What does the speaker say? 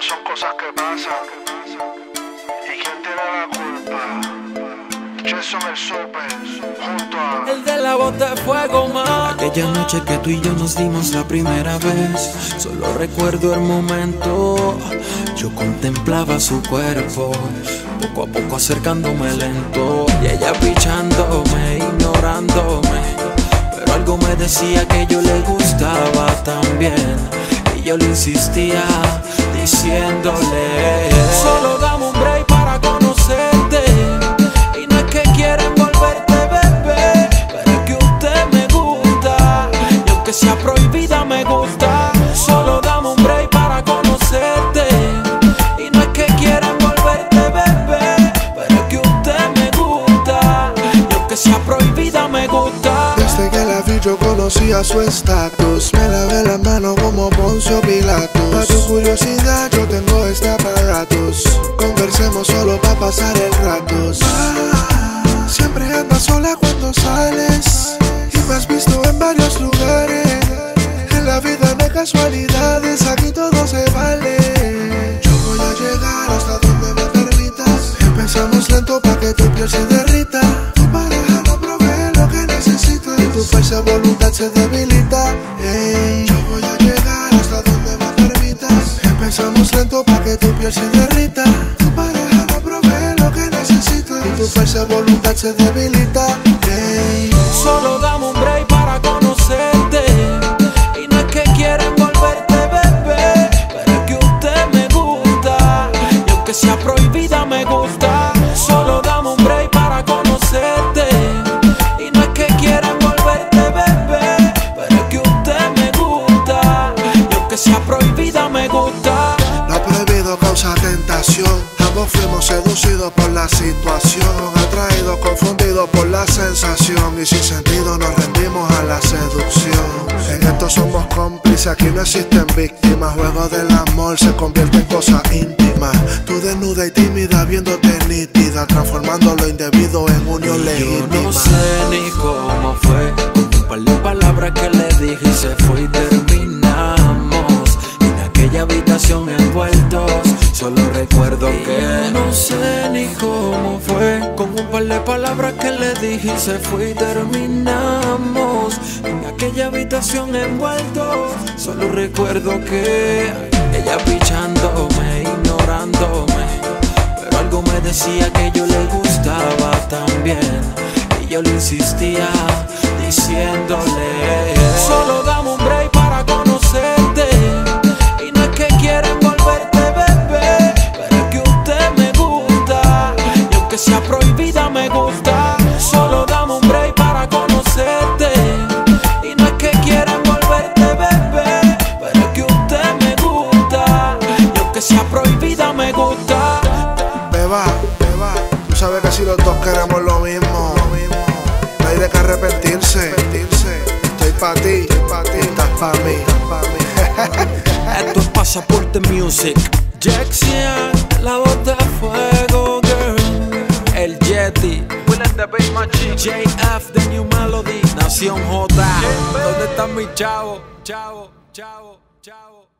son cosas que pasan. ¿Y quién tiene la culpa? Jason el Super, junto a el de la voz de fuego, man. Aquella noche que tú y yo nos dimos la primera vez, solo recuerdo el momento. Yo contemplaba su cuerpo, poco a poco acercándome lento, y ella pichándome, ignorándome, pero algo me decía que yo le gustaba también, y yo le insistía diciéndole: solo dame un break para conocerte, y no es que quiera envolverte, bebé, pero es que usted me gusta, y aunque sea prohibida me gusta. Solo dame un break para conocerte, y no es que quiera envolverte, bebé, pero es que usted me gusta, y aunque sea prohibida me gusta. Desde que la vi yo conocía su estatus, me lavé la mano como Poncio Pilatus. Para tu curiosidad yo tengo este aparatus, conversemos solo para pasar el rato. Siempre andas sola cuando sales, y me has visto en varios lugares. En la vida no hay casualidades, aquí todo se vale. Yo voy a llegar hasta donde me permitas. Empezamos lento pa' que tu piel se derrita. Tu pareja no provee lo que necesitas, y tu fuerza de voluntad se debilita. Ey, yo voy a llegar hasta donde me permitas. Empezamos lento pa' que tu piel se derrita. Tu pareja no provee lo que necesitas, y tu fuerza de voluntad se debilita. Ey, solo dame un break para conocerte, y no es que quiera envolverte, bebé, pero es que usted me gusta, y aunque sea prohibida me gusta. Solo dame un break para conocerte, y no es que quiera envolverte, bebé, pero es que usted me gusta, y aunque sea prohibida me gusta. lo prohibido causa tentación. Ambos fuimos seducidos por la situación, atraídos, confundidos por la sensación, y sin sentido nos rendimos a la seducción. En esto somos cómplices, aquí no existen víctimas. Juego del amor se convierte en cosa íntima. Tú desnuda y tímida, viéndote nítida, transformando lo indebido en unión legítima. Yo no sé ni cómo fue, con un par de palabras que le dije y se fue, y terminamos en aquella habitación envueltos. Solo recuerdo que no sé ni cómo fue, con un par de palabras que le dije y se fue, y terminamos en aquella habitación envueltos. Solo recuerdo que ella pichándome, ignorándome, pero algo me decía que yo le gustaba también, y yo le insistía diciéndole: solo dame un break para conocerte, y no es que quiera envolverte, bebé, pero es que usted me gusta, y aunque sea prohibida me gusta. Solo dame un break para conocerte, y no es que quiera envolverte, bebé, pero es que usted me gusta, y aunque sea prohibida me gusta. Beba, tú sabes que si los dos queremos lo mismo, no hay de qué arrepentirse. Estoy pa' ti, estás pa' mí. Esto es Pasaporte Music. Jackson, la voz de fuego, girl. El Yeti, JF, The New Melody, Nación J. ¿Dónde están mis chavos? Chavo.